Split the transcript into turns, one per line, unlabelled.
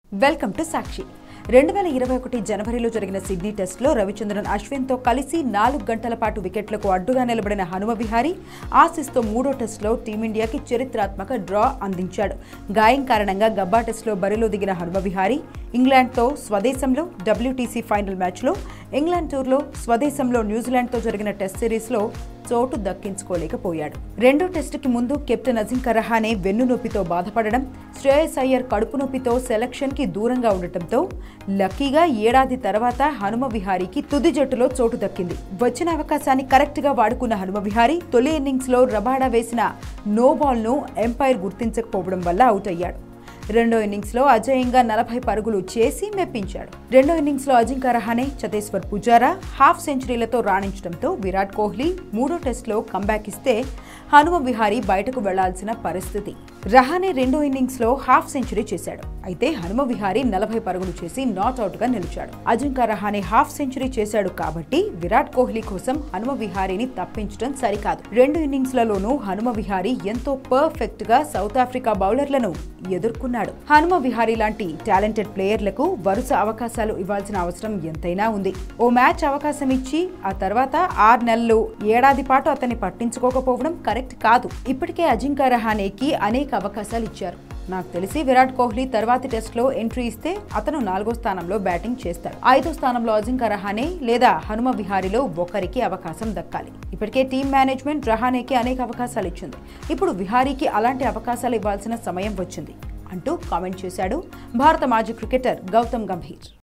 Welcome to సాక్షి 2021 జనవరిలో జరిగిన Sydney టెస్ట్లో రవిచంద్రన్ అశ్విన్తో కలిసి 4 గంటల పాటు వికెట్లకు అడ్డుగా నిలబడిన హనుమ విహారీ ఆసీస్తో మూడో టెస్ట్లో టీమిండియాకి చరిత్రాత్మక డ్రా అందించాడు. గాయం కారణంగా గబ్బా టెస్ట్లో బరిలో దిగిన హనుమ విహారీ ఇంగ్లాండ్తో స్వదేశంలో WTC ఫైనల్ మ్యాచ్లో, ఇంగ్లాండ్ టూర్లో స్వదేశంలో న్యూజిలాండ్తో జరిగిన టెస్ట్ సిరీస్లో చోటు దక్కించుకోలేకపోయాడు. రెండో టెస్టుకి ముందు కెప్టెన్ అజింక్య రహానే వెన్నునొప్పితో బాధపడడం, శ్రేయస్ అయ్యర్ కడుపు నొప్పితో సెలక్షన్కి దూరంగా ఉండటంతో లక్కీగా ఏడాది తర్వాత హనుమ విహారీకి తుది జట్టులో చోటు దక్కింది. వచ్చిన అవకాశాన్ని కరెక్ట్గా వాడుకున్న హనుమ విహారీ తొలి ఇన్నింగ్స్లో రబాడా వేసిన నో బాల్ను ఎంపైర్ గుర్తించకపోవడం వల్ల అవుట్ అయ్యాడు. రెండో ఇన్నింగ్స్లో అజేయంగా 40 పరుగులు చేసి మెప్పించాడు. రెండో ఇన్నింగ్స్లో అజింక్య రహానే, చతేశ్వర్ పుజారా హాఫ్ సెంచరీలతో రాణించడంతో విరాట్ కోహ్లీ మూడో టెస్ట్లో కంబ్యాక్ ఇస్తే హనుమ విహారీ బయటకు వెళ్లాల్సిన పరిస్థితి. రహానే రెండో ఇన్నింగ్స్లో హాఫ్ సెంచరీ చేశాడు. అయితే హనుమ విహారీ 40 పరుగులు చేసి నాట్అవుట్గా నిలిచాడు. అజింక్య రహానే హాఫ్ సెంచరీ చేశాడు కాబట్టి విరాట్ కోహ్లీ కోసం హనుమ విహారీని తప్పించడం సరికాదు. రెండు ఇన్నింగ్స్లలోనూ హనుమ విహారీ ఎంతో పర్ఫెక్ట్ గా సౌత్ ఆఫ్రికా బౌలర్లను ఎదుర్కొన్నాడు. హనుమ విహారీ లాంటి టాలెంటెడ్ ప్లేయర్లకు వరుస అవకాశాలు ఇవ్వాల్సిన అవసరం ఎంతైనా ఉంది. ఓ మ్యాచ్ అవకాశం ఇచ్చి ఆ తర్వాత 6 నెలలు, ఏడాది పాటు అతన్ని పట్టించుకోకపోవడం కరెక్ట్ కాదు. ఇప్పటికే అజింక్య రహానేకి అనేక అవకాశాలు ఇచ్చారు. నాకు తెలిసి విరాట్ కోహ్లీ తర్వాతి టెస్ట్లో ఎంట్రీ ఇస్తే అతను 4వ స్థానంలో బ్యాటింగ్ చేస్తాడు. 5వ స్థానంలో అజింక్య రహానే లేదా హనుమ విహారీలో ఒకరికి అవకాశం దక్కాలి. ఇప్పటికే టీమ్ మేనేజ్మెంట్ రహానేకి అనేక అవకాశాలు ఇచ్చింది. ఇప్పుడు విహారీకి అలాంటి అవకాశాలు ఇవ్వాల్సిన సమయం వచ్చింది అంటూ కామెంట్ చేశాడు భారత మాజీ క్రికెటర్ గౌతమ్ గంభీర్.